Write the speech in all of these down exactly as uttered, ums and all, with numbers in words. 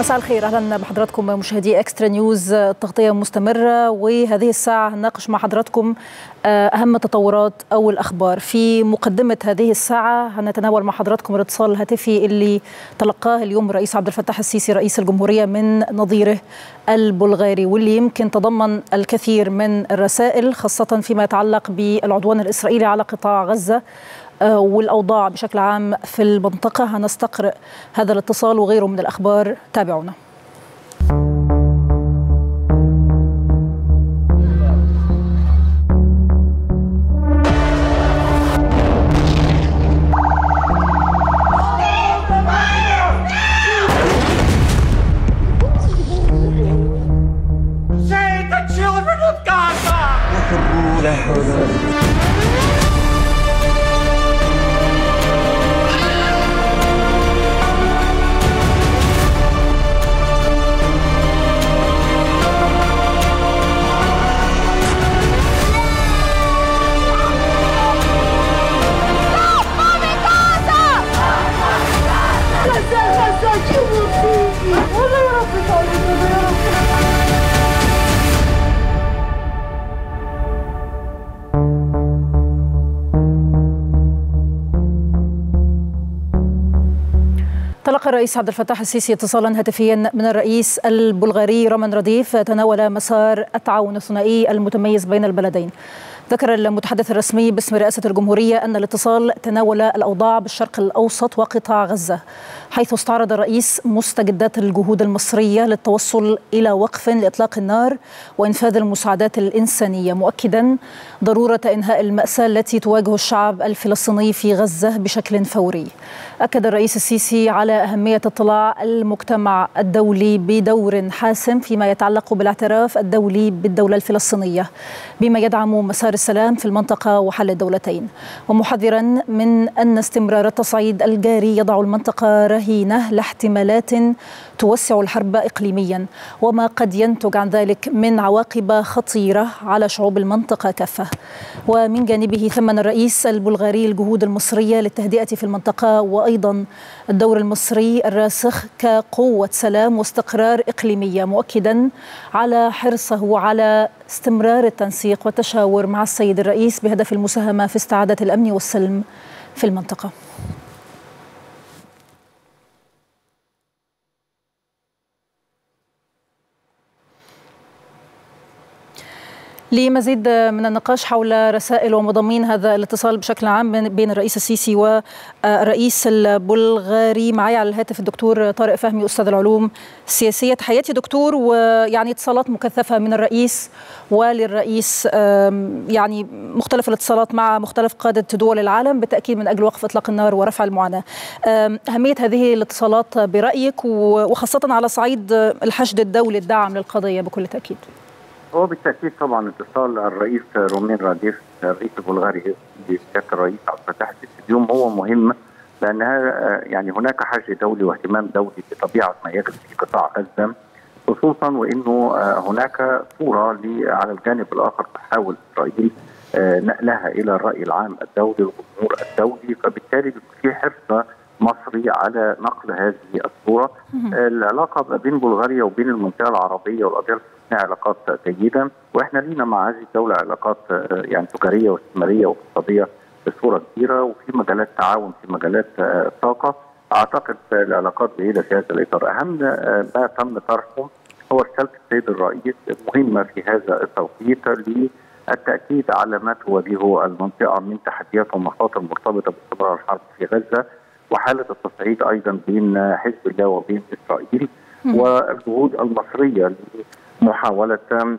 مساء الخير، اهلا بحضراتكم مشاهدي اكسترا نيوز. التغطيه مستمره، وهذه الساعه هنناقش مع حضراتكم اهم التطورات او الاخبار. في مقدمه هذه الساعه هنتناول مع حضراتكم الاتصال الهاتفي اللي تلقاه اليوم الرئيس عبد الفتاح السيسي رئيس الجمهوريه من نظيره البلغاري، واللي يمكن تضمن الكثير من الرسائل، خاصه فيما يتعلق بالعدوان الاسرائيلي على قطاع غزه والأوضاع بشكل عام في المنطقة. هنستقرأ هذا الاتصال وغيره من الأخبار، تابعونا. Save the children of Gaza! تلقى الرئيس عبد الفتاح السيسي اتصالا هاتفيا من الرئيس البلغاري رامن راديف تناول مسار التعاون الثنائي المتميز بين البلدين. ذكر المتحدث الرسمي باسم رئاسة الجمهورية أن الاتصال تناول الأوضاع بالشرق الأوسط وقطاع غزة، حيث استعرض الرئيس مستجدات الجهود المصرية للتوصل إلى وقف لإطلاق النار وإنفاذ المساعدات الإنسانية، مؤكدا ضرورة إنهاء المأساة التي تواجه الشعب الفلسطيني في غزة بشكل فوري. أكد الرئيس السيسي على أهمية اطلاع المجتمع الدولي بدور حاسم فيما يتعلق بالاعتراف الدولي بالدولة الفلسطينية، بما يدعم مسار السلام في المنطقة وحل الدولتين، ومحذرا من أن استمرار التصعيد الجاري يضع المنطقة رهينة لاحتمالات توسع الحرب إقليميا، وما قد ينتج عن ذلك من عواقب خطيرة على شعوب المنطقة كافة. ومن جانبه ثمن الرئيس البلغاري الجهود المصرية للتهدئة في المنطقة، وأيضا الدور المصري الراسخ كقوة سلام واستقرار إقليمية، مؤكدا على حرصه على استمرار التنسيق والتشاور مع السيد الرئيس بهدف المساهمة في استعادة الأمن والسلم في المنطقة. لمزيد من النقاش حول رسائل ومضامين هذا الاتصال بشكل عام بين الرئيس السيسي والرئيس البلغاري، معي على الهاتف الدكتور طارق فهمي أستاذ العلوم السياسية. تحياتي دكتور. ويعني اتصالات مكثفة من الرئيس وللرئيس، يعني مختلف الاتصالات مع مختلف قادة دول العالم بالتأكيد من أجل وقف إطلاق النار ورفع المعاناة. أهمية هذه الاتصالات برأيك، وخاصة على صعيد الحشد الدولي الداعم للقضية بكل تأكيد؟ هو بالتأكيد طبعا اتصال الرئيس رامين راديف الرئيس البلغاري بسيادة الرئيس عبد الفتاح السيسي اليوم هو مهم، لأنها يعني هناك حشد دولي واهتمام دولي بطبيعة ما يجري في قطاع غزة، خصوصا وأنه هناك صورة على الجانب الآخر تحاول إسرائيل نقلها إلى الرأي العام الدولي والجمهور الدولي، فبالتالي في حرص مصري على نقل هذه الصورة. العلاقة بين بلغاريا وبين المنطقة العربية والقضية علاقات جيدة، واحنا لينا مع هذه الدولة علاقات يعني تجارية واستثمارية واقتصادية بصورة كبيرة، وفي مجالات تعاون في مجالات الطاقة. اعتقد العلاقات جيدة في هذا الإطار. أهم ما تم طرحه هو رسالة السيد الرئيس المهمة في هذا التوقيت للتأكيد على ما تواجهه المنطقة من تحديات ومخاطر مرتبطة باستمرار الحرب في غزة، وحالة التصعيد أيضا بين حزب الله وبين إسرائيل، والجهود المصرية محاولة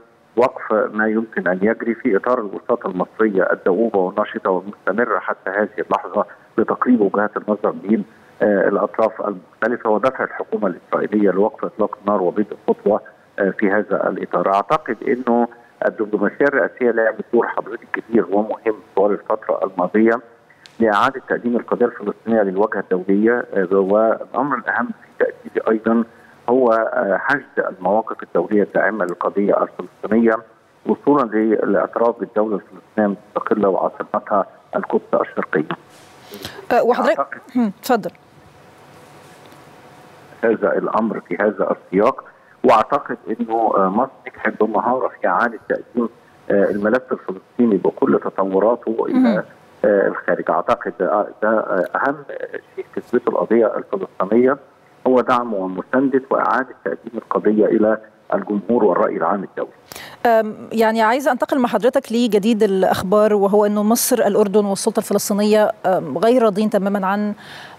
وقف ما يمكن أن يجري في إطار الوساطة المصرية الدؤوبة والنشطة والمستمرة حتى هذه اللحظة لتقريب وجهات النظر بين الأطراف المختلفة ودفع الحكومة الإسرائيلية لوقف إطلاق النار وبدء خطوة في هذا الإطار. أعتقد أنه الدبلوماسية الرئاسية لعبت دور حضرتك كبير ومهم طوال الفترة الماضية لإعادة تقديم القضية الفلسطينية للواجهة الدولية، والأمر الأهم في تأكيد أيضا هو حشد المواقف الدولية الداعمة للقضية الفلسطينية وصولا للاعتراف بالدولة الفلسطينية المستقلة وعاصمتها القدس الشرقية. وحضرتك تفضل. هذا الامر في هذا السياق، واعتقد انه مصر نجحت بمهاره في اعاده تقديم الملف الفلسطيني بكل تطوراته الى الخارج. اعتقد ده اهم شيء كسبته القضيه الفلسطينيه هو دعم ومسانده واعاده تقديم القضيه الى الجمهور والراي العام الدولي. يعني عايزه انتقل مع حضرتك لجديد الاخبار، وهو انه مصر، الاردن والسلطه الفلسطينيه غير راضين تماما عن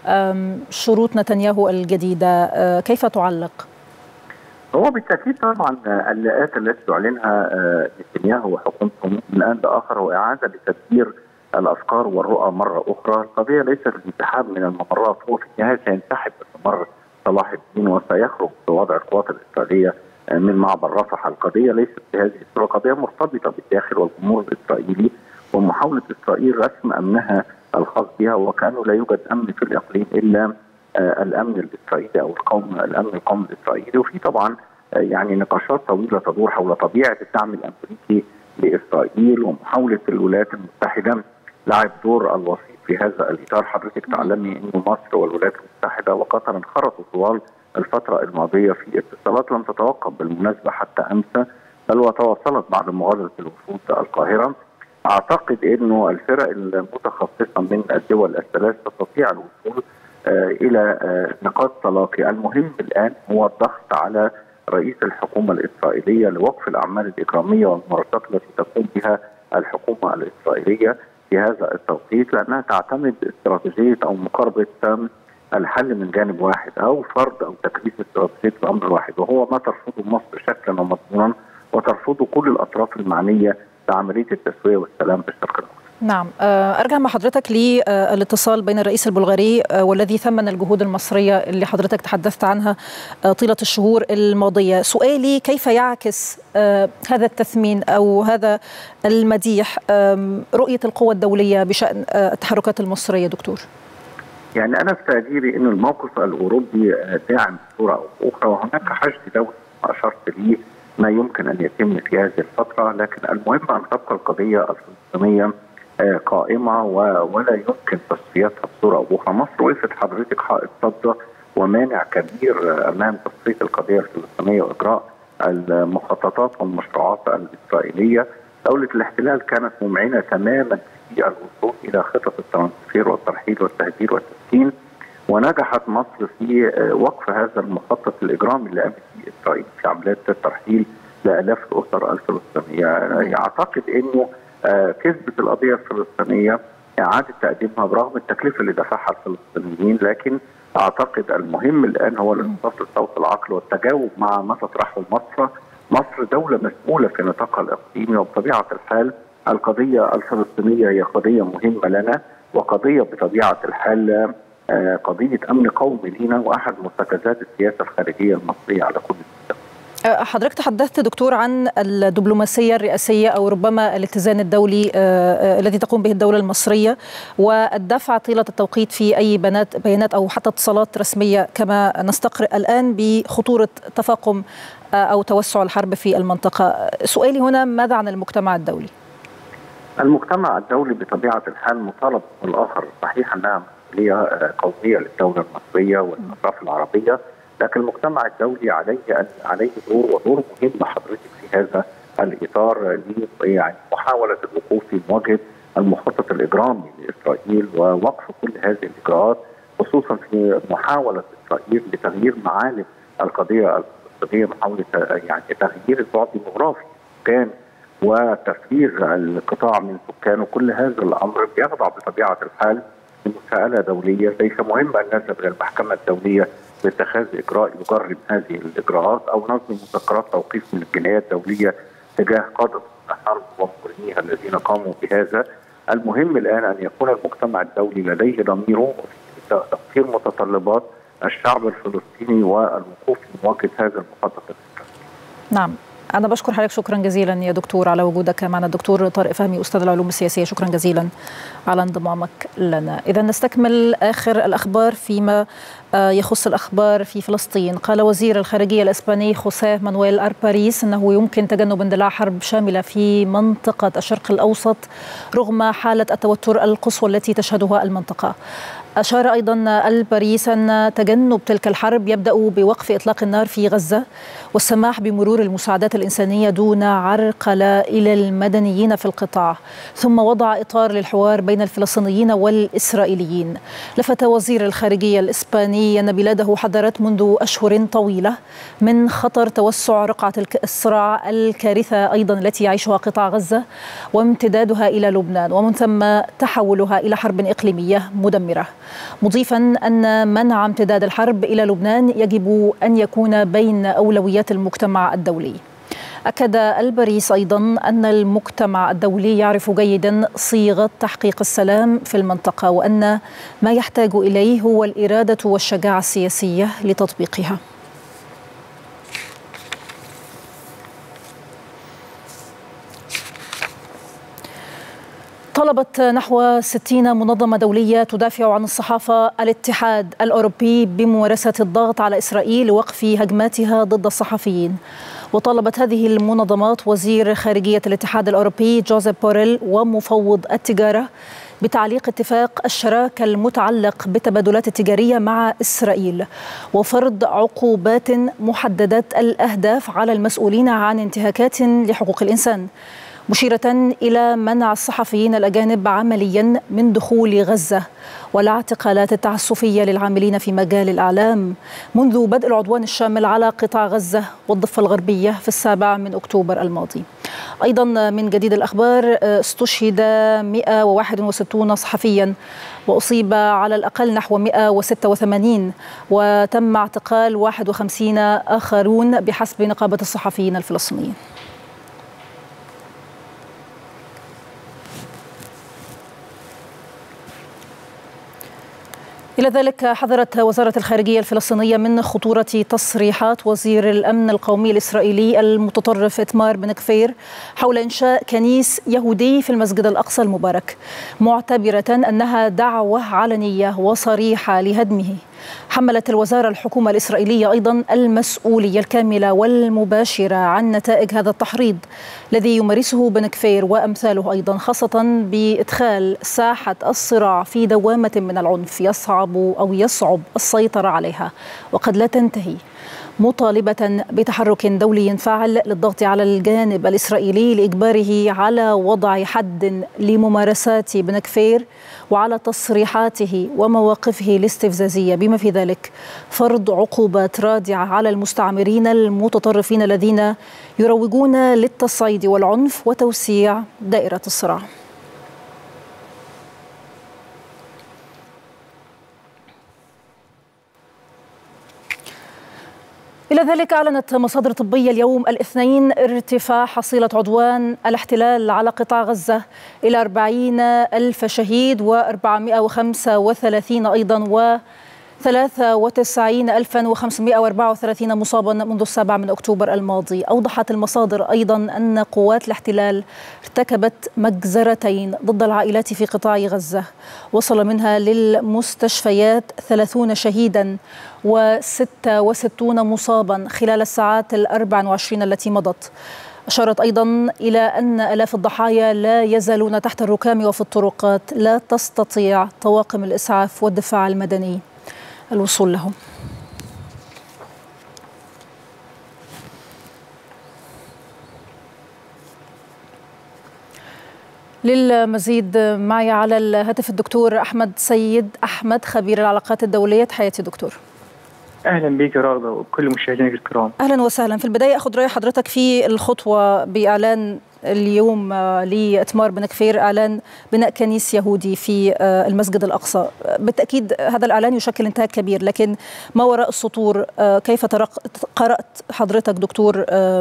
شروط نتنياهو الجديده، كيف تعلق؟ هو بالتاكيد طبعا اللاءات التي تعلنها نتنياهو وحكومته من الان لاخر هو اعاده لتدبير الافكار والرؤى مره اخرى. القضيه ليست الانسحاب من الممرات، هو في النهايه سينسحب بممر صلاح الدين وسيخرج بوضع القوات الاسرائيليه من معبر رفح. القضيه ليست بهذه الصوره، قضيه مرتبطه بالداخل والجمهور الاسرائيلي ومحاوله اسرائيل رسم امنها الخاص بها، وكانه لا يوجد امن في الاقليم الا الامن الاسرائيلي او القوم الامن القومي الاسرائيلي. وفي طبعا يعني نقاشات طويله تدور حول طبيعه الدعم الامريكي لاسرائيل ومحاوله الولايات المتحده لعب دور الوسيط في هذا الاطار. حضرتك تعلمي انه مصر والولايات المتحده وقطر انخرطوا طوال الفتره الماضيه في اتصالات لم تتوقف بالمناسبه حتى امس، بل وتواصلت بعد مغادره الوفود القاهره. اعتقد انه الفرق المتخصصه من الدول الثلاث تستطيع الوصول الى نقاط تلاقي. المهم الان هو الضغط على رئيس الحكومه الاسرائيليه لوقف الاعمال الاجراميه والممارسات التي تقوم بها الحكومه الاسرائيليه في هذا التوقيت، لانها تعتمد استراتيجيه او مقاربه الحل من جانب واحد او فرض او تكليف استراتيجيه الامر واحد، وهو ما ترفضه مصر شكلا ومضمونا وترفضه كل الاطراف المعنيه بعمليه التسويه والسلام في الشرق الاوسط. نعم، ارجع مع حضرتك للاتصال بين الرئيس البلغاري والذي ثمن الجهود المصريه اللي حضرتك تحدثت عنها طيله الشهور الماضيه. سؤالي كيف يعكس هذا التثمين او هذا المديح رؤيه القوى الدوليه بشان التحركات المصريه دكتور؟ يعني انا في تقديري انه الموقف الاوروبي داعم بصوره او اخرى، وهناك حشد دولي اشرت ليه ما يمكن ان يتم في هذه الفتره، لكن المهم ان تبقى القضيه الفلسطينيه قائمه ولا يمكن تصفيتها بصوره او اخرى. مصر وقفت حضرتك حائط صد ومانع كبير امام تصفيه القضيه الفلسطينيه واجراء المخططات والمشروعات الاسرائيليه. دوله الاحتلال كانت ممعنه تماما في الوصول الى خطط الترانسفير والترحيل والتهجير والتسكين، ونجحت مصر في وقف هذا المخطط الاجرامي اللي قامت به اسرائيل في عمليات الترحيل لالاف الاسر الفلسطينيه. اعتقد انه كسبت القضيه الفلسطينيه اعاده تقديمها برغم التكلفه اللي دفعها الفلسطينيين، لكن اعتقد المهم الان هو الانصاف لصوت العقل والتجاوب مع ما تطرحه مصر. مصر دوله مسؤوله في نطاقها الاقليمي، وبطبيعه الحال القضيه الفلسطينيه هي قضيه مهمه لنا وقضيه بطبيعه الحال قضيه امن قومي لنا واحد مرتكزات السياسه الخارجيه المصريه على كل المستوى. حضرتك تحدثت دكتور عن الدبلوماسية الرئاسية أو ربما الاتزان الدولي الذي تقوم به الدولة المصرية والدفع طيلة التوقيت في أي بيانات بيانات أو حتى اتصالات رسمية كما نستقرئ الآن بخطورة تفاقم أو توسع الحرب في المنطقة. سؤالي هنا ماذا عن المجتمع الدولي؟ المجتمع الدولي بطبيعة الحال مطالب بالآخر، صحيح أنها مسؤولية قومية للدولة المصرية والأطراف العربية، لكن المجتمع الدولي عليه عليه دور ودور مهم حضرتك في هذا الاطار يعني محاوله الوقوف في مواجهه المخطط الاجرامي لاسرائيل ووقف كل هذه الاجراءات، خصوصا في محاوله اسرائيل لتغيير معالم القضيه الفلسطينيه، محاوله يعني تغيير البعد الجغرافي كان وتفريغ القطاع من سكانه. كل هذا الامر بيخضع بطبيعه الحال لمساءله دوليه. ليس مهم ان نذهب الى المحكمه الدوليه باتخاذ اجراء يجرم هذه الاجراءات او نظم مذكرات توقيف من الجنايات الدوليه تجاه قاده الحرب ومقرنيها الذين قاموا بهذا. المهم الان ان يكون المجتمع الدولي لديه ضميره في تقدير متطلبات الشعب الفلسطيني والوقوف في مواجهه هذا المخطط الاسرائيلي. نعم، أنا بشكر حضرتك شكرا جزيلا يا دكتور على وجودك معنا. الدكتور طارق فهمي أستاذ العلوم السياسية، شكرا جزيلا على انضمامك لنا. إذا نستكمل آخر الأخبار فيما يخص الأخبار في فلسطين. قال وزير الخارجية الإسباني خوسيه مانويل أرباريس أنه يمكن تجنب اندلاع حرب شاملة في منطقة الشرق الأوسط رغم حالة التوتر القصوى التي تشهدها المنطقة. أشار أيضا أرباريس أن تجنب تلك الحرب يبدأ بوقف إطلاق النار في غزة والسماح بمرور المساعدات الإنسانية دون عرقلة إلى المدنيين في القطاع، ثم وضع إطار للحوار بين الفلسطينيين والإسرائيليين. لفت وزير الخارجية الإسباني أن بلاده حذرت منذ أشهر طويلة من خطر توسع رقعة الصراع الكارثة أيضا التي يعيشها قطاع غزة وامتدادها إلى لبنان ومن ثم تحولها إلى حرب إقليمية مدمرة، مضيفا أن منع امتداد الحرب إلى لبنان يجب أن يكون بين أولويات المجتمع الدولي. أكد أرباريس أيضا أن المجتمع الدولي يعرف جيدا صيغة تحقيق السلام في المنطقة وأن ما يحتاج إليه هو الإرادة والشجاعة السياسية لتطبيقها. طلبت نحو ستين منظمة دولية تدافع عن الصحافة الاتحاد الأوروبي بممارسة الضغط على إسرائيل لوقف هجماتها ضد الصحفيين. وطالبت هذه المنظمات وزير خارجية الاتحاد الأوروبي جوزيف بوريل ومفوض التجارة بتعليق اتفاق الشراكة المتعلق بالتبادلات التجارية مع إسرائيل وفرض عقوبات محددة الأهداف على المسؤولين عن انتهاكات لحقوق الإنسان، مشيرة إلى منع الصحفيين الأجانب عمليا من دخول غزة والاعتقالات التعسفية للعاملين في مجال الإعلام منذ بدء العدوان الشامل على قطاع غزة والضفة الغربية في السابع من أكتوبر الماضي. أيضا من جديد الأخبار، استشهد مئة وواحد وستين صحفيا وأصيب على الأقل نحو مئة وستة وثمانين وتم اعتقال واحد وخمسين آخرون بحسب نقابة الصحفيين الفلسطينيين. إلى ذلك حذرت وزارة الخارجية الفلسطينية من خطورة تصريحات وزير الأمن القومي الإسرائيلي المتطرف إتمار بن غفير حول إنشاء كنيس يهودي في المسجد الأقصى المبارك، معتبرة أنها دعوة علنية وصريحة لهدمه. حملت الوزارة الحكومة الإسرائيلية أيضا المسؤولية الكاملة والمباشرة عن نتائج هذا التحريض الذي يمارسه بن غفير وأمثاله أيضا، خاصة بإدخال ساحة الصراع في دوامة من العنف يصعب أو يصعب السيطرة عليها وقد لا تنتهي، مطالبة بتحرك دولي فاعل للضغط على الجانب الإسرائيلي لإجباره على وضع حد لممارسات بن غفير وعلى تصريحاته ومواقفه الاستفزازية، بما في ذلك فرض عقوبات رادعة على المستعمرين المتطرفين الذين يروجون للتصعيد والعنف وتوسيع دائرة الصراع. إلى ذلك أعلنت مصادر طبية اليوم الاثنين ارتفاع حصيلة عدوان الاحتلال على قطاع غزة إلى أربعين ألف شهيد وأربعمئة وخمسة وثلاثين أيضا و ثلاثة وتسعين ألفا وخمسمئة وأربعة وثلاثين مصابا منذ السابع من أكتوبر الماضي. أوضحت المصادر أيضا أن قوات الاحتلال ارتكبت مجزرتين ضد العائلات في قطاع غزة وصل منها للمستشفيات ثلاثين شهيدا وستة وستين مصابا خلال الساعات الأربع وعشرين التي مضت. أشارت أيضا إلى أن آلاف الضحايا لا يزالون تحت الركام وفي الطرقات، لا تستطيع طواقم الإسعاف والدفاع المدني الوصول لهم. للمزيد معي على الهاتف الدكتور أحمد سيد أحمد، خبير العلاقات الدولية. تحياتي دكتور. أهلا بك راغدة وكل مشاهدينك الكرام. أهلا وسهلا. في البداية أخذ رأي حضرتك في الخطوة بإعلان اليوم لإتمار بن غفير، إعلان بناء كنيس يهودي في المسجد الأقصى. بالتأكيد هذا الإعلان يشكل انتهاك كبير، لكن ما وراء السطور كيف قرأت حضرتك دكتور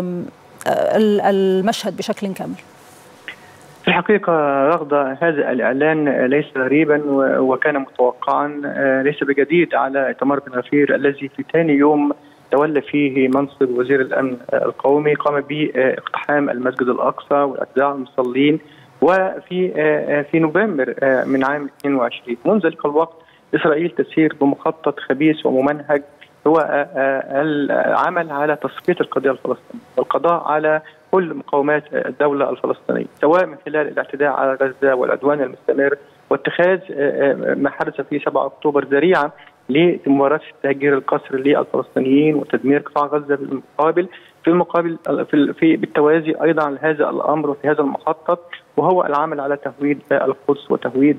المشهد بشكل كامل؟ في الحقيقة رغدة هذا الإعلان ليس غريبا وكان متوقعا، ليس بجديد على إتمار بن غفير الذي في ثاني يوم تولى فيه منصب وزير الأمن القومي قام باقتحام المسجد الأقصى واعتداء على المصلين، وفي في نوفمبر من عام اثنين وعشرين. منذ ذلك الوقت إسرائيل تسير بمخطط خبيث وممنهج، هو العمل على تصفية القضية الفلسطينية والقضاء على كل مقومات الدولة الفلسطينية، سواء من خلال الاعتداء على غزة والعدوان المستمر واتخاذ ما حدث في سبعة أكتوبر ذريعة لممارسة التهجير القسري للفلسطينيين وتدمير قطاع غزة بالمقابل في المقابل في, في بالتوازي أيضا على هذا الأمر وفي هذا المخطط، وهو العمل على تهويد القدس وتهويد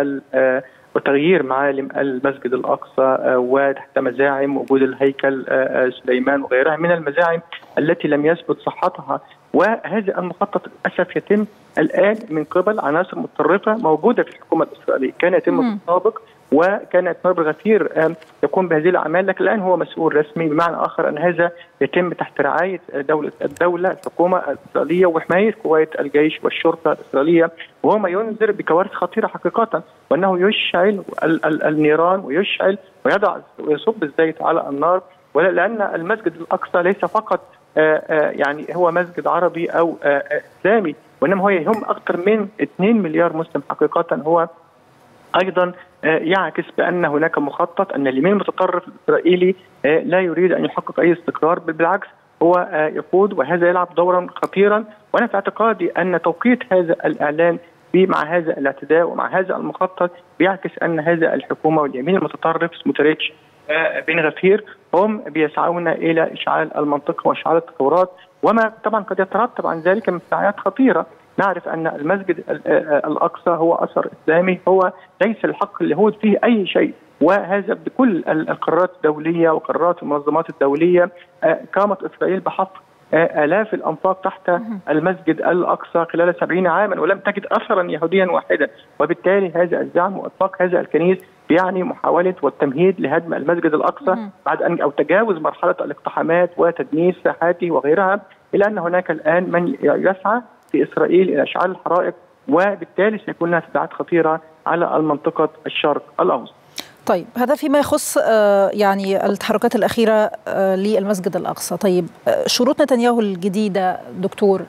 وتغيير معالم المسجد الأقصى وتحت مزاعم وجود الهيكل سليمان وغيرها من المزاعم التي لم يثبت صحتها. وهذا المخطط للأسف يتم الآن من قبل عناصر متطرفة موجودة في الحكومة الإسرائيلية، كان يتم في السابق وكان إتمار غفير يقوم بهذه الأعمال، لكن الآن هو مسؤول رسمي، بمعنى آخر أن هذا يتم تحت رعاية دولة الدولة الحكومة الإسرائيلية وحماية قوات الجيش والشرطة الإسرائيلية، وهو ما ينذر بكوارث خطيرة حقيقة، وأنه يشعل النيران ويشعل ويضع ويصب الزيت على النار، لأن المسجد الأقصى ليس فقط يعني هو مسجد عربي أو إسلامي، وإنما هو يهم أكثر من اثنين مليار مسلم حقيقة. هو أيضا يعكس بأن هناك مخطط، أن اليمين المتطرف الإسرائيلي لا يريد أن يحقق أي استقرار، بل بالعكس هو يقود، وهذا يلعب دورا خطيرا. وأنا في اعتقادي أن توقيت هذا الإعلان مع هذا الاعتداء ومع هذا المخطط بيعكس أن هذا الحكومة واليمين المتطرف سموتريتش بن غفير هم بيسعون إلى إشعال المنطقة وإشعال التطورات، وما طبعا قد يترتب عن ذلك من تداعيات خطيرة. نعرف أن المسجد الأقصى هو أثر إسلامي، هو ليس الحق اليهود فيه أي شيء، وهذا بكل القرارات الدولية وقرارات المنظمات الدولية قامت إسرائيل بحفر آلاف الأنفاق تحت المسجد الأقصى خلال سبعين عاما ولم تجد أثرا يهوديا واحدا، وبالتالي هذا الزعم وإطلاق هذا الكنيس يعني محاولة والتمهيد لهدم المسجد الأقصى بعد أن أو تجاوز مرحلة الاقتحامات وتدنيس ساحاته وغيرها، إلى أن هناك الآن من يسعى في إسرائيل إلى إشعال الحرائق، وبالتالي سيكون لها تبعات خطيرة على المنطقة الشرق الأوسط. طيب هذا فيما يخص يعني التحركات الأخيرة للمسجد الأقصى. طيب شروط نتنياهو الجديدة دكتور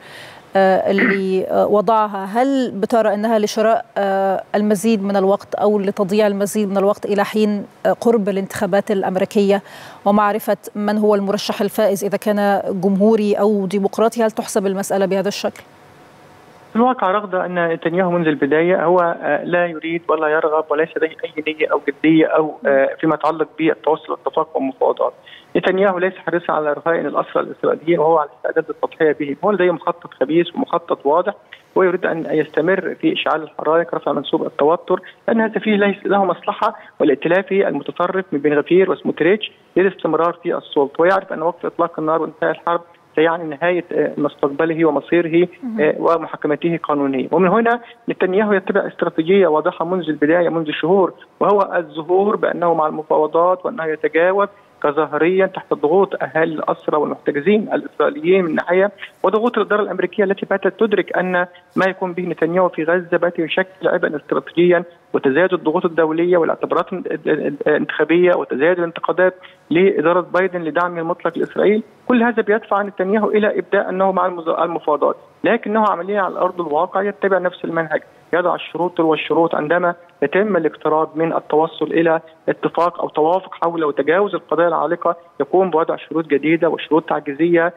اللي وضعها، هل بترى أنها لشراء المزيد من الوقت أو لتضييع المزيد من الوقت إلى حين قرب الانتخابات الأمريكية ومعرفة من هو المرشح الفائز إذا كان جمهوري أو ديمقراطي؟ هل تحسب المسألة بهذا الشكل؟ في الواقع رغد أن نتنياهو منذ البداية هو لا يريد ولا يرغب وليس لديه أي نية أو جدية أو فيما يتعلق بالتوصل والاتفاق والمفاوضات. نتنياهو ليس حريصا على رهائن الأسرى الإسرائيليين وهو على استعداد التضحية به، هو لديه مخطط خبيث ومخطط واضح، ويريد أن يستمر في إشعال الحرائق، رفع منسوب التوتر، لأن هذا فيه ليس له مصلحة، والائتلافي المتطرف من بن غفير وسموتريتش للاستمرار في السلطة، ويعرف أن وقف إطلاق النار وانتهاء الحرب سيعني نهاية مستقبله ومصيره ومحاكمته قانونيا. ومن هنا نتنياهو يتبع استراتيجية واضحة منذ البداية منذ شهور، وهو الظهور بأنه مع المفاوضات وأنه يتجاوب كظاهريا تحت ضغوط اهالي الاسرى والمحتجزين الاسرائيليين من ناحيه، وضغوط الاداره الامريكيه التي باتت تدرك ان ما يكون به نتنياهو في غزه بات يشكل عبئا استراتيجيا، وتزايد الضغوط الدوليه والاعتبارات الانتخابيه وتزايد الانتقادات لاداره بايدن لدعم المطلق لاسرائيل، كل هذا بيدفع نتنياهو الى ابداء انه مع المفاوضات، لكنه عمليا على ارض الواقع يتبع نفس المنهج، يضع الشروط والشروط عندما يتم الاقتراب من التوصل الى اتفاق او توافق حول وتجاوز القضايا العالقه، يقوم بوضع شروط جديده وشروط تعجيزيه،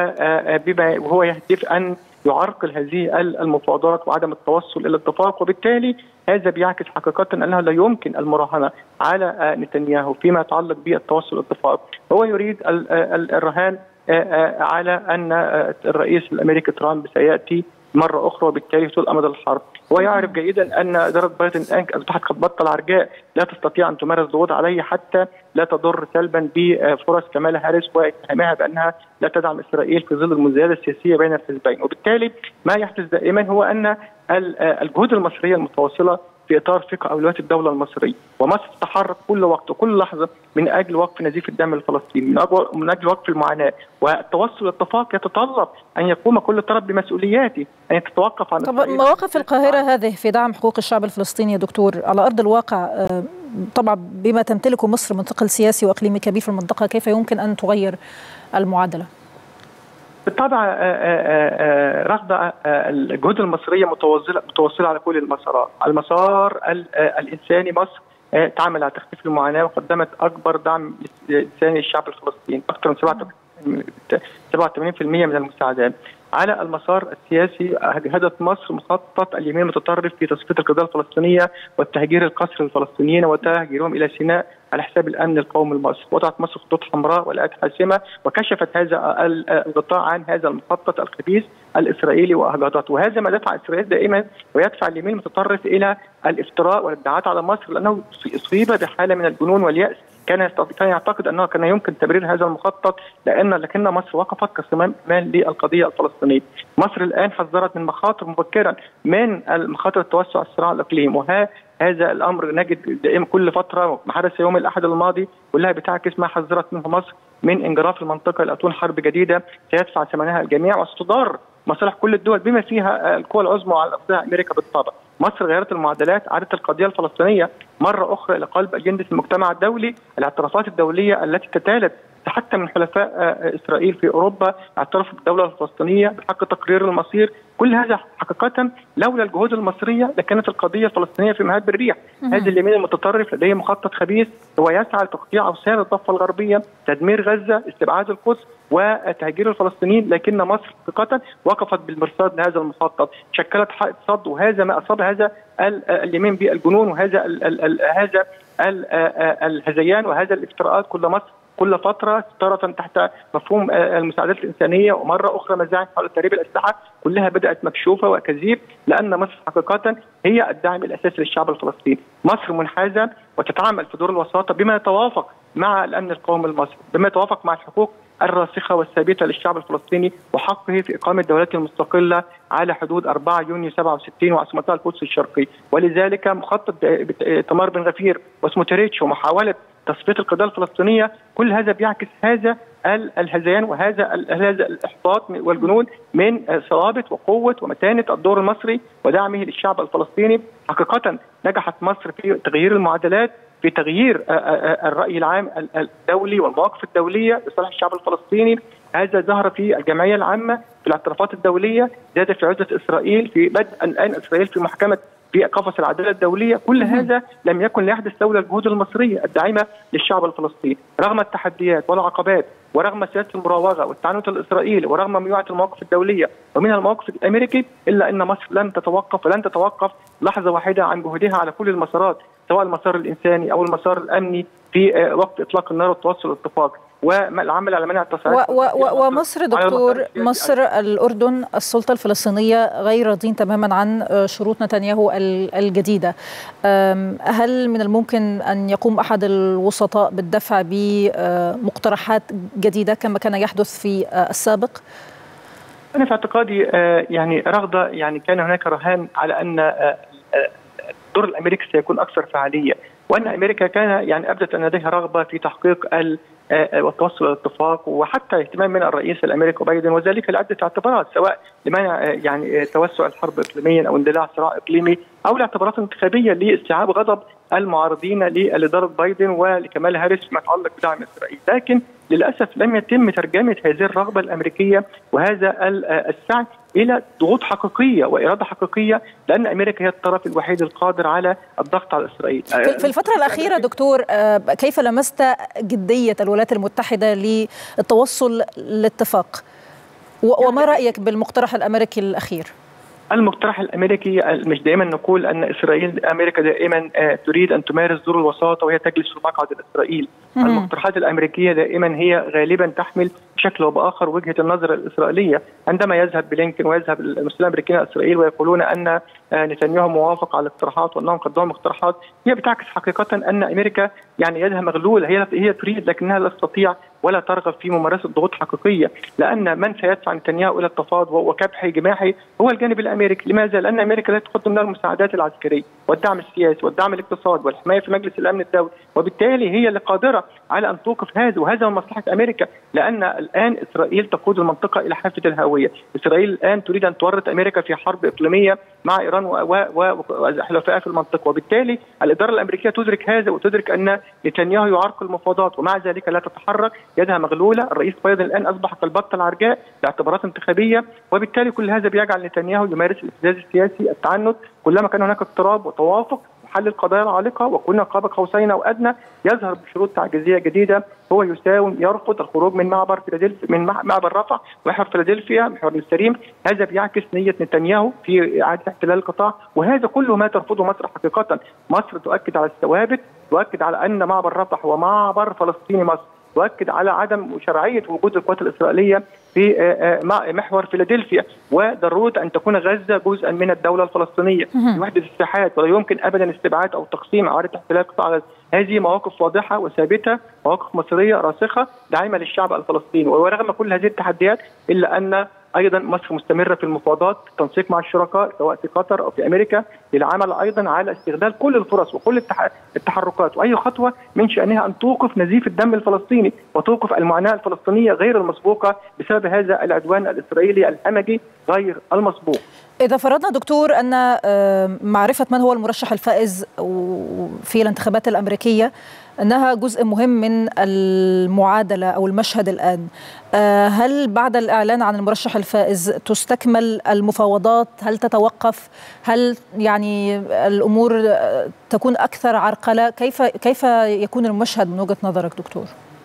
وهو يهدف ان يعرقل هذه المفاوضات وعدم التوصل الى اتفاق، وبالتالي هذا بيعكس حقيقه انه لا يمكن المراهنه على نتنياهو فيما يتعلق بالتوصل الاتفاق. هو يريد الرهان على ان الرئيس الامريكي ترامب سياتي مرة أخرى، وبالتالي طول أمد الحرب. هو يعرف جيدا أن إدارة بايدن الآن أصبحت قد بطل عرجاء، لا تستطيع أن تمارس ضغوط عليه حتى لا تضر سلبا بفرص كمالا هاريس واتهامها بأنها لا تدعم إسرائيل في ظل المزايدة السياسية بين الحزبين. وبالتالي ما يحدث دائما هو أن الجهود المصرية المتواصلة في اطار فقه اولويات الدوله المصريه، ومصر تتحرك كل وقت وكل لحظه من اجل وقف نزيف الدم الفلسطيني، من اجل من اجل وقف المعاناه، والتوصل للاتفاق يتطلب ان يقوم كل طرف بمسؤولياته، ان تتوقف عن طب مواقف القاهره هذه في دعم حقوق الشعب الفلسطيني يا دكتور على ارض الواقع، طبعا بما تمتلكه مصر من ثقل سياسي واقليمي كبير في المنطقه، كيف يمكن ان تغير المعادله؟ بالطبع رغم الجهود المصريه متواصله متواصله على كل المسارات، على المسار الانساني مصر تعمل على تخفيف المعاناه وقدمت اكبر دعم انساني للشعب الفلسطيني، اكثر من سبعة وثمانين بالمئة من المساعدات. على المسار السياسي أجهدت مصر مخطط اليمين المتطرف في تصفية القضية الفلسطينية والتهجير القسري للفلسطينيين وتهجيرهم إلى سيناء على حساب الأمن القومي المصري. وضعت مصر خطوط حمراء والآت حاسمة وكشفت هذا الغطاء عن هذا المخطط الخبيث الإسرائيلي وأجهدته، وهذا ما دفع إسرائيل دائما ويدفع اليمين المتطرف إلى الافتراء والادعاءات على مصر، لأنه أصيب بحالة من الجنون واليأس. كان كان يعتقد انه كان يمكن تبرير هذا المخطط لان لكن مصر وقفت كصمام للقضيه الفلسطينيه. مصر الان حذرت من مخاطر مبكرا من مخاطر التوسع الصراع الاقليمي، وها هذا الامر نجد دائما كل فتره ما حدث يوم الاحد الماضي كلها بتعكس ما حذرت منه مصر من انجراف المنطقه لاتون حرب جديده سيدفع ثمنها الجميع وستضار مصالح كل الدول بما فيها القوى العظمى وعلى راسها امريكا بالطبع. مصر غيرت المعادلات، عادت القضيه الفلسطينيه مره اخرى الى قلب اجنده المجتمع الدولي، الاعترافات الدوليه التي تتالت حتى من حلفاء اسرائيل في اوروبا اعترفوا بالدوله الفلسطينيه بحق تقرير المصير، كل هذا حقيقه لولا الجهود المصريه لكانت القضيه الفلسطينيه في مهاد بالريح. هذا اليمين المتطرف لديه مخطط خبيث هو يسعى لتقطيع اوسان الضفه الغربيه، تدمير غزه، استبعاد القدس وتهجير الفلسطينيين، لكن مصر حقيقه وقفت بالمرصاد لهذا المخطط، شكلت حائط صد، وهذا ما اصاب هذا اليمين بالجنون وهذا ال ال ال هذا ال الهذيان وهذا الافتراءات. كل مصر كل فتره تارة تحت مفهوم المساعدات الانسانيه ومره اخرى مزاعم حول تهريب الاسلحه، كلها بدات مكشوفه وكذيب، لان مصر حقيقه هي الداعم الاساسي للشعب الفلسطيني. مصر منحازه وتتعامل في دور الوساطه بما يتوافق مع الامن القومي المصري، بما يتوافق مع الحقوق الراسخه والثابته للشعب الفلسطيني وحقه في اقامه دولته المستقله على حدود أربعة يونيو سبعة وستين وعاصمتها القدس الشرقي. ولذلك مخطط تمار بن غفير وسموتريتش ومحاوله تصفيه القضيه الفلسطينيه، كل هذا بيعكس هذا الهذيان وهذا هذا الاحباط والجنون من صلابه وقوه ومتانه الدور المصري ودعمه للشعب الفلسطيني. حقيقه نجحت مصر في تغيير المعادلات، في تغيير الرأي العام الدولي والمواقف الدولية لصالح الشعب الفلسطيني. هذا ظهر في الجمعية العامة، في الاعترافات الدولية، زاد في عزة إسرائيل، في بدء الآن إسرائيل في محكمة في قفص العدالة الدولية. كل هذا لم يكن ليحدث لولا الجهود المصرية الداعمة للشعب الفلسطيني، رغم التحديات والعقبات ورغم سياسة المراوغة والتعنت الإسرائيلي ورغم ميوعة المواقف الدولية ومنها الموقف الأمريكي، إلا أن مصر لن تتوقف ولن تتوقف لحظة واحدة عن جهودها على كل المسارات، سواء المسار الإنساني أو المسار الأمني في وقت إطلاق النار والتوصل للاتفاق والعمل على منع التصعيد. ومصر دكتور، مصر الأردن السلطة الفلسطينية غير راضين تماما عن شروط نتنياهو الجديدة. هل من الممكن أن يقوم أحد الوسطاء بالدفع بمقترحات جديدة كما كان يحدث في السابق؟ أنا في اعتقادي يعني رغبة، يعني كان هناك رهان على أن الدور الأمريكي سيكون أكثر فعالية، وأن أمريكا كان يعني أبدت أن لديها رغبة في تحقيق والتوصل للاتفاق وحتى اهتمام من الرئيس الأمريكي بايدن، وذلك لعدة اعتبارات، سواء لمنع يعني توسع الحرب إقليميا أو اندلاع صراع إقليمي أو لاعتبارات انتخابية لاستيعاب غضب المعارضين لإدارة بايدن ولكمال هاريس فيما يتعلق بدعم إسرائيل. لكن للأسف لم يتم ترجمة هذه الرغبة الأمريكية وهذا السعي إلى ضغوط حقيقية وإرادة حقيقية، لأن أمريكا هي الطرف الوحيد القادر على الضغط على إسرائيل. في الفترة الأخيرة دكتور، كيف لمست جدية الولايات المتحدة للتوصل لاتفاق؟ وما رأيك بالمقترح الأمريكي الأخير؟ المقترح الامريكي مش دائما نقول ان اسرائيل امريكا دائما تريد ان تمارس دور الوساطه وهي تجلس في مقعد اسرائيل. المقترحات الامريكيه دائما هي غالبا تحمل بشكل او باخر وجهه النظر الاسرائيليه. عندما يذهب بلينكن ويذهب المسؤولين الامريكيين الى اسرائيل ويقولون ان نتنياهو موافق على الاقتراحات وانهم قدموا اقتراحات، هي بتعكس حقيقه ان امريكا يعني يدها مغلوله، هي هي تريد لكنها لا تستطيع ولا ترغب في ممارسه ضغوط حقيقيه، لان من سيدفع نتنياهو الى التفاوض وكبح جماحي هو الجانب الامريكي. لماذا؟ لان امريكا لا تقدم لها المساعدات العسكريه والدعم السياسي والدعم الاقتصادي والحمايه في مجلس الامن الدولي، وبالتالي هي اللي قادره على ان توقف هذا، وهذا من مصلحه امريكا، لان الان اسرائيل تقود المنطقه الى حافه الهاويه. اسرائيل الان تريد ان تورط امريكا في حرب اقليميه مع ايران وحلفائها في المنطقه، وبالتالي الاداره الامريكيه تدرك هذا وتدرك ان نتنياهو يعرقل المفاوضات ومع ذلك لا تتحرك، يدها مغلوله. الرئيس بايدن الان اصبح كالبطه العرجاء لاعتبارات انتخابيه، وبالتالي كل هذا بيجعل نتنياهو يمارس الابتزاز السياسي، التعنت، كلما كان هناك اضطراب وتوافق حل القضايا العالقه وكنا قاب قوسين او ادنى يظهر بشروط تعجيزيه جديده هو يساوم يرفض الخروج من معبر فيلادلفيا من معبر رفح ومحور فيلادلفيا محور السليم. هذا بيعكس نيه نتنياهو في اعاده احتلال القطاع، وهذا كله ما ترفضه مصر حقيقه. مصر تؤكد على الثوابت، تؤكد على ان معبر رفح هو معبر فلسطيني مصر، تؤكد على عدم شرعيه وجود القوات الاسرائيليه في محور فيلادلفيا، وضروره ان تكون غزه جزءا من الدوله الفلسطينيه بوحده الساحات، ولا يمكن ابدا استبعاد او تقسيم اعاده احتلال قطاع غزه. هذه مواقف واضحه وثابته، مواقف مصريه راسخه داعمه للشعب الفلسطيني. ورغم كل هذه التحديات الا ان ايضا مصر مستمره في المفاوضات، التنسيق مع الشركاء سواء في قطر او في امريكا للعمل ايضا على استغلال كل الفرص وكل التحركات، واي خطوه من شانها ان توقف نزيف الدم الفلسطيني وتوقف المعاناه الفلسطينية غير المسبوقه بسبب هذا العدوان الاسرائيلي الهمجي غير المسبوق. إذا فرضنا دكتور أن معرفة من هو المرشح الفائز في الانتخابات الأمريكية أنها جزء مهم من المعادلة أو المشهد الآن، هل بعد الإعلان عن المرشح الفائز تستكمل المفاوضات؟ هل تتوقف؟ هل يعني الأمور تكون أكثر عرقلة؟ كيف كيف يكون المشهد من وجهة نظرك دكتور؟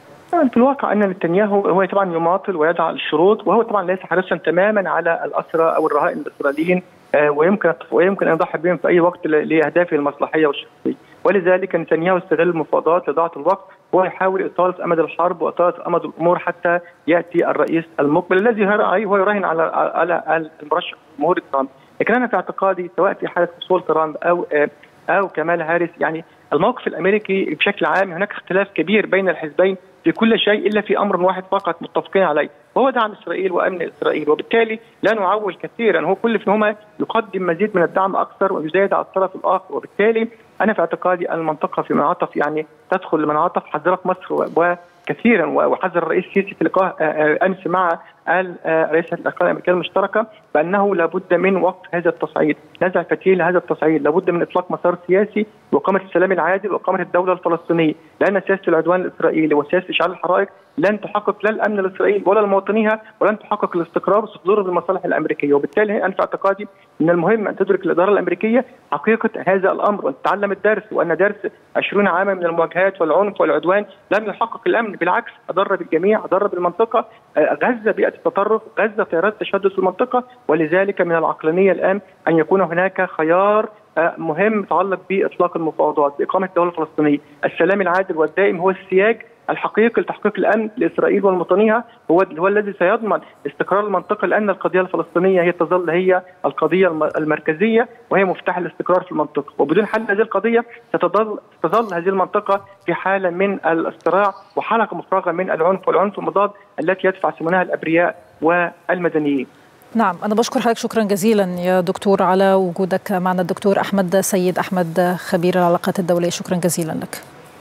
في الواقع ان نتنياهو هو طبعا يماطل ويضع الشروط، وهو طبعا ليس حريصا تماما على الاسرى او الرهائن الاسرائيليين، ويمكن ويمكن ان يضحي بهم في اي وقت لاهدافه المصلحيه والشخصيه، ولذلك نتنياهو استغل المفاوضات لضاعه الوقت، وهو يحاول اطاله امد الحرب واطاله امد الامور حتى ياتي الرئيس المقبل الذي هو يراهن على على المرشح الجمهوري ترامب. لكن انا في اعتقادي سواء في حاله حصول ترامب او او كمالا هاريس، يعني الموقف الامريكي بشكل عام هناك اختلاف كبير بين الحزبين في كل شيء الا في امر واحد فقط متفقين عليه، وهو دعم اسرائيل وامن اسرائيل، وبالتالي لا نعول كثيرا، هو كل منهما يقدم مزيد من الدعم اكثر ويزايد على الطرف الاخر، وبالتالي انا في اعتقادي المنطقه في منعطف يعني تدخل لمنعطف حذرت مصر وكثيرا، وحذر الرئيس السيسي في لقاء امس مع رئيس الاركان الامريكيه المشتركه بانه لابد من وقف هذا التصعيد، نزع فتيل هذا التصعيد، لابد من اطلاق مسار سياسي واقامه السلام العادل واقامه الدوله الفلسطينيه، لان سياسه العدوان الاسرائيلي وسياسه اشعال الحرائق لن تحقق لا الامن الاسرائيلي ولا لمواطنيها، ولن تحقق الاستقرار وصدور المصالح الامريكيه، وبالتالي انا في اعتقادي ان المهم ان تدرك الاداره الامريكيه حقيقه هذا الامر وان تتعلم الدرس، وان درس عشرين عاما من المواجهات والعنف والعدوان لم يحقق الامن، بالعكس اضر بالجميع، اضر بالمنطقه. غزه بيئه التطرف، غزه تيارات التشدد في المنطقه، ولذلك من العقلانيه الان ان يكون هناك خيار مهم يتعلق باطلاق المفاوضات باقامه الدوله الفلسطينيه. السلام العادل والدائم هو السياج الحقيقي لتحقيق الامن لاسرائيل ومواطنيها، هو هو الذي سيضمن استقرار المنطقه، لان القضيه الفلسطينيه هي تظل هي القضيه المركزيه وهي مفتاح الاستقرار في المنطقه، وبدون حل هذه القضيه ستظل تظل هذه المنطقه في حاله من الصراع وحلقه مفرغه من العنف والعنف المضاد التي يدفع ثمنها الابرياء والمدنيين. نعم، أنا بشكر حضرتك شكرا جزيلا يا دكتور على وجودك معنا. الدكتور أحمد سيد أحمد خبير العلاقات الدولية، شكرا جزيلا لك.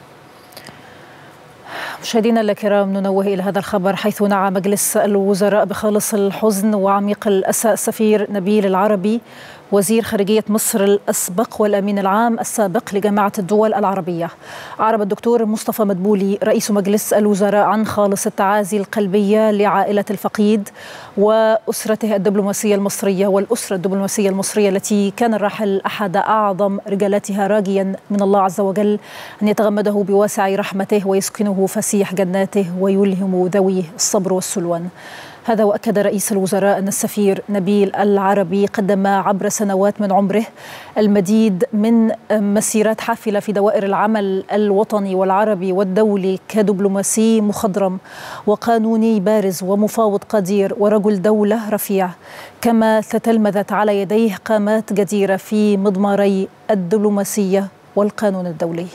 مشاهدينا الكرام، ننوه إلى هذا الخبر حيث نعى مجلس الوزراء بخالص الحزن وعميق الأسى السفير نبيل العربي وزير خارجية مصر الأسبق والأمين العام السابق لجامعة الدول العربية. أعرب الدكتور مصطفى مدبولي رئيس مجلس الوزراء عن خالص التعازي القلبية لعائلة الفقيد وأسرته الدبلوماسية المصرية والأسرة الدبلوماسية المصرية التي كان الراحل أحد أعظم رجالاتها، راجيا من الله عز وجل أن يتغمده بواسع رحمته ويسكنه فسيح جناته ويلهم ذويه الصبر والسلوان. هذا وأكد رئيس الوزراء أن السفير نبيل العربي قدم عبر سنوات من عمره المديد من مسيرات حافلة في دوائر العمل الوطني والعربي والدولي كدبلوماسي مخضرم وقانوني بارز ومفاوض قدير ورجل دولة رفيع، كما تتلمذت على يديه قامات جديرة في مضماري الدبلوماسية والقانون الدولي.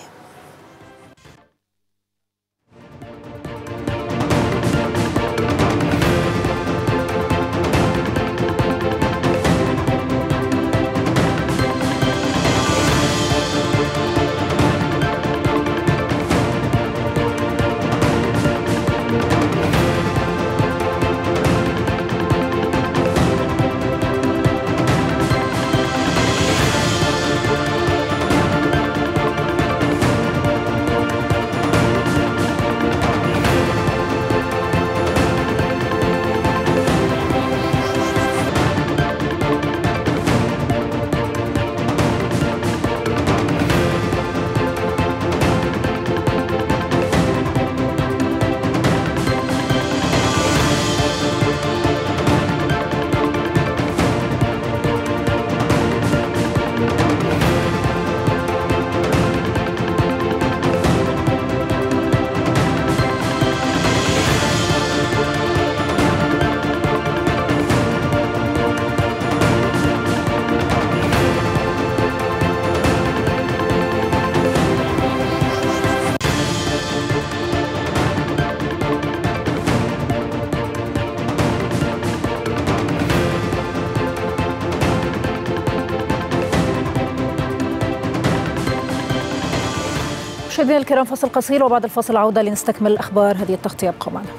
مشاهدينا الكرام فاصل قصير وبعد الفاصل عودة لنستكمل أخبار هذه التغطية. ابقوا معنا.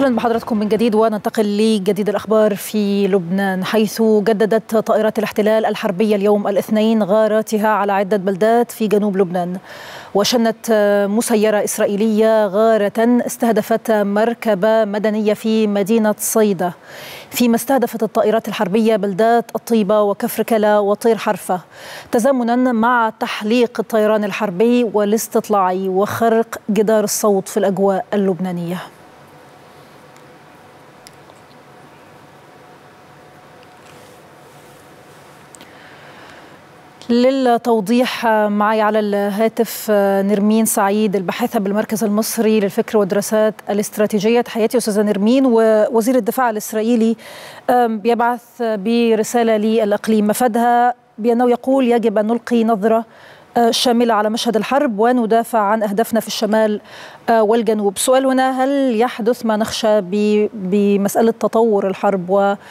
أهلا بحضراتكم من جديد، وننتقل لجديد الأخبار في لبنان، حيث جددت طائرات الاحتلال الحربية اليوم الاثنين غاراتها على عدة بلدات في جنوب لبنان. وشنت مسيرة إسرائيلية غارة استهدفت مركبة مدنية في مدينة صيدا، فيما استهدفت الطائرات الحربية بلدات الطيبة وكفر كلا وطير حرفة، تزامنا مع تحليق الطيران الحربي والاستطلاعي وخرق جدار الصوت في الأجواء اللبنانية. للتوضيح معي على الهاتف نرمين سعيد، الباحثة بالمركز المصري للفكر والدراسات الاستراتيجية. تحياتي أستاذة نرمين. ووزير الدفاع الإسرائيلي بيبعث برسالة للإقليم مفادها بأنه يقول يجب أن نلقي نظرة شاملة على مشهد الحرب وندافع عن أهدافنا في الشمال والجنوب. سؤال هنا، هل يحدث ما نخشى بمسألة تطور الحرب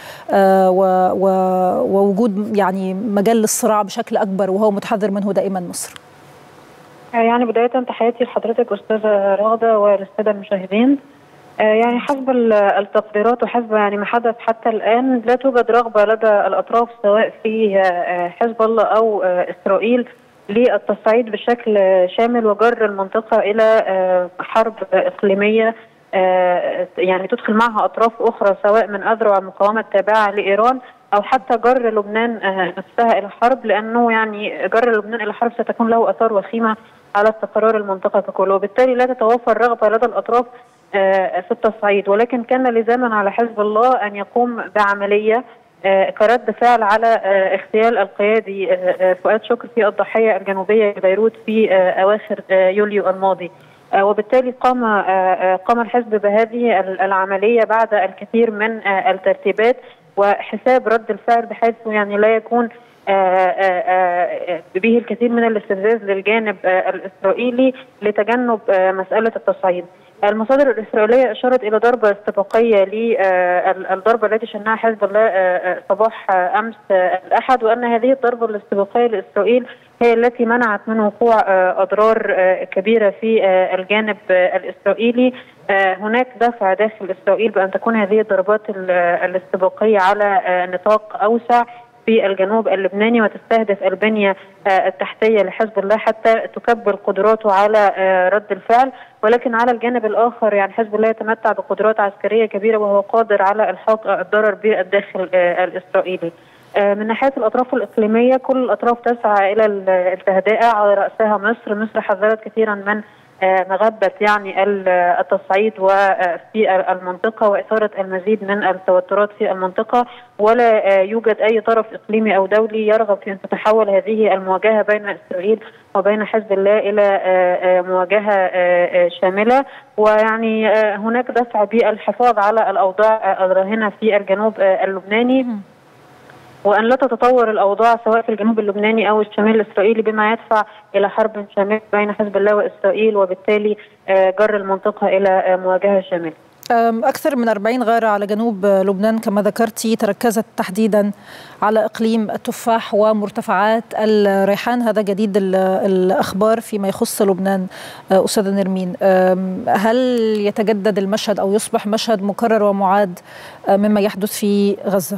ووجود يعني مجال للصراع بشكل أكبر وهو متحذر منه دائما مصر؟ يعني بداية تحياتي لحضرتك أستاذة رغدة وللسادة المشاهدين. يعني حسب التقديرات وحسب يعني ما حدث حتى الآن لا توجد رغبة لدى الأطراف سواء في حزب الله أو إسرائيل للتصعيد بشكل شامل وجر المنطقة إلى حرب إقليمية يعني تدخل معها أطراف أخرى سواء من أذرع المقاومة التابعة لإيران أو حتى جر لبنان نفسها إلى حرب، لأنه يعني جر لبنان إلى حرب ستكون له آثار وخيمة على استقرار المنطقة ككل، وبالتالي لا تتوفر رغبة لدى الأطراف في التصعيد، ولكن كان لزاما على حزب الله أن يقوم بعملية كرد فعل على اغتيال القيادي فؤاد شكر في الضاحية الجنوبية لبيروت في أواخر يوليو الماضي. وبالتالي قام قام الحزب بهذه العملية بعد الكثير من الترتيبات وحساب رد الفعل، بحيث يعني لا يكون به الكثير من الاستفزاز للجانب الإسرائيلي لتجنب مسألة التصعيد. المصادر الإسرائيلية أشارت إلى ضربة استباقية للضربة التي شنها حزب الله صباح أمس الأحد، وأن هذه الضربة الاستباقية لإسرائيل هي التي منعت من وقوع أضرار كبيرة في الجانب الإسرائيلي. هناك دفع داخل إسرائيل بأن تكون هذه الضربات الاستباقية على نطاق أوسع في الجنوب اللبناني وتستهدف البنية التحتية لحزب الله حتى تكبر قدراته على رد الفعل، ولكن على الجانب الآخر يعني حزب الله يتمتع بقدرات عسكرية كبيرة وهو قادر على إلحاق الضرر بالداخل الإسرائيلي. من ناحية الأطراف الإقليمية كل الأطراف تسعى إلى التهدئة، على رأسها مصر. مصر حذرت كثيرا من مغبة يعني التصعيد وفي المنطقة وإثارة المزيد من التوترات في المنطقة، ولا يوجد أي طرف إقليمي أو دولي يرغب في أن تتحول هذه المواجهة بين إسرائيل وبين حزب الله إلى مواجهة شاملة. ويعني هناك دفع بالحفاظ على الأوضاع الراهنة في الجنوب اللبناني وأن لا تتطور الأوضاع سواء في الجنوب اللبناني أو الشمال الإسرائيلي بما يدفع إلى حرب شاملة بين حزب الله وإسرائيل، وبالتالي جر المنطقة إلى مواجهة شاملة. أكثر من أربعين غارة على جنوب لبنان كما ذكرتي تركزت تحديدا على إقليم التفاح ومرتفعات الريحان، هذا جديد الأخبار فيما يخص لبنان. أستاذة نرمين، هل يتجدد المشهد أو يصبح مشهد مكرر ومعاد مما يحدث في غزة؟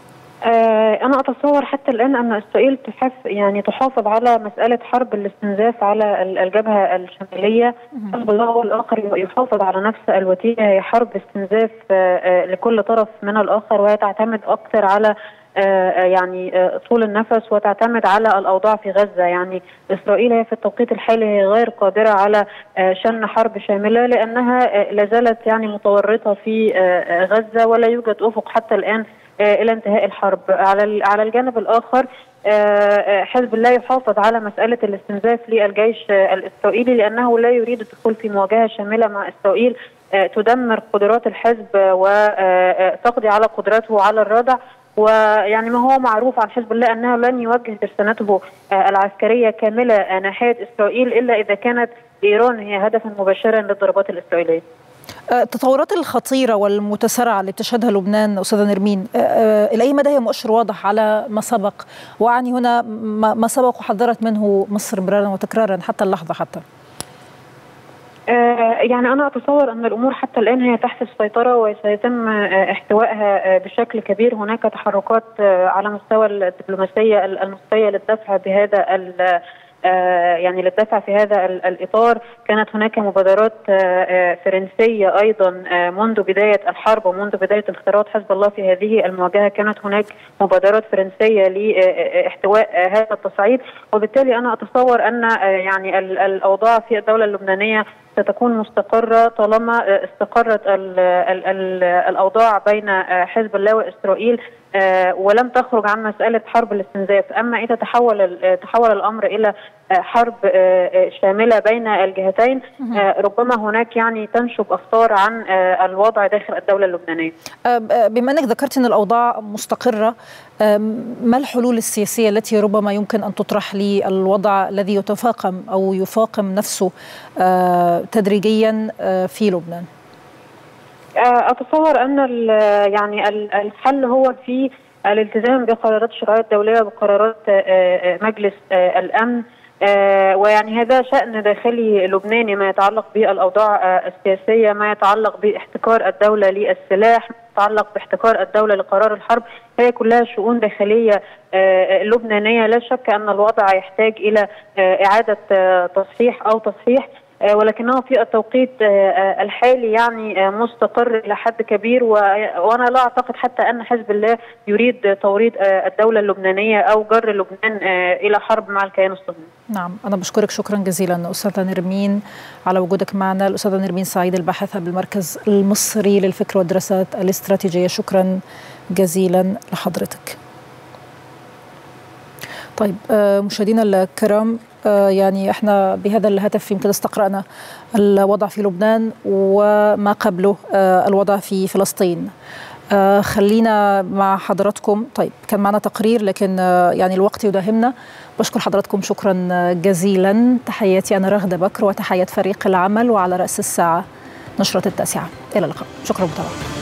أنا أتصور حتى الآن أن إسرائيل تحف يعني تحافظ على مسألة حرب الاستنزاف على الجبهة الشمالية. حزب الله هو الآخر يحافظ على نفس الوتيرة، هي حرب استنزاف لكل طرف من الآخر، وهي تعتمد أكثر على يعني طول النفس وتعتمد على الأوضاع في غزة. يعني إسرائيل هي في التوقيت الحالي هي غير قادرة على شن حرب شاملة لأنها لازالت يعني متورطة في غزة ولا يوجد أفق حتى الآن إلى انتهاء الحرب. على على الجانب الآخر حزب الله يحافظ على مسألة الاستنزاف للجيش الإسرائيلي لأنه لا يريد الدخول في مواجهة شاملة مع إسرائيل تدمر قدرات الحزب وتقضي على قدراته على الردع. ويعني ما هو معروف عن حزب الله أنه لن يوجه ترسانته العسكرية كاملة ناحية إسرائيل إلا إذا كانت إيران هي هدفا مباشرا للضربات الإسرائيلية. التطورات الخطيرة والمتسارعة اللي بتشهدها لبنان أستاذة نرمين إلى أي مدى هي مؤشر واضح على ما سبق، وأعني هنا ما سبق وحذرت منه مصر مرارا وتكرارا حتى اللحظة حتى؟ يعني أنا أتصور أن الأمور حتى الآن هي تحت السيطرة وسيتم احتوائها بشكل كبير. هناك تحركات على مستوى الدبلوماسية المصرية للدفع بهذا يعني للدفع في هذا الإطار. كانت هناك مبادرات فرنسية أيضا منذ بداية الحرب ومنذ بداية انخراط حزب الله في هذه المواجهة، كانت هناك مبادرات فرنسية لاحتواء هذا التصعيد، وبالتالي أنا أتصور أن يعني الأوضاع في الدولة اللبنانية ستكون مستقرة طالما استقرت ال ال ال الأوضاع بين حزب الله وإسرائيل ولم تخرج عن مسألة حرب الاستنزاف. أما إذا تحول تحول الأمر إلى حرب شاملة بين الجهتين ربما هناك يعني تنشب أخطار عن الوضع داخل الدولة اللبنانية. بما أنك ذكرت أن الأوضاع مستقرة، ما الحلول السياسية التي ربما يمكن أن تطرح للوضع الذي يتفاقم أو يفاقم نفسه تدريجيا في لبنان؟ أتصور أن يعني الحل هو في الالتزام بقرارات الشرعية الدولية وبقرارات مجلس الأمن، ويعني هذا شأن داخلي لبناني ما يتعلق بالأوضاع السياسية، ما يتعلق باحتكار الدولة للسلاح، ما يتعلق باحتكار الدولة لقرار الحرب، هي كلها شؤون داخلية لبنانية. لا شك أن الوضع يحتاج إلى إعادة تصحيح أو تصحيح، ولكنه في التوقيت الحالي يعني مستقر إلى حد كبير، وأنا لا أعتقد حتى أن حزب الله يريد توريط الدولة اللبنانية أو جر لبنان إلى حرب مع الكيان الصهيوني. نعم، أنا بشكرك شكرا جزيلا أستاذة نرمين على وجودك معنا. الأستاذة نرمين سعيد الباحثة بالمركز المصري للفكر والدراسات الاستراتيجية، شكرا جزيلا لحضرتك. طيب مشاهدينا الكرام، يعني احنا بهذا الهدف يمكن استقرأنا الوضع في لبنان وما قبله الوضع في فلسطين. خلينا مع حضراتكم. طيب كان معنا تقرير لكن يعني الوقت يداهمنا. بشكر حضراتكم شكرا جزيلا. تحياتي أنا رغدة بكر وتحيات فريق العمل، وعلى رأس الساعة نشرة التاسعة. إلى اللقاء، شكرا متابعة.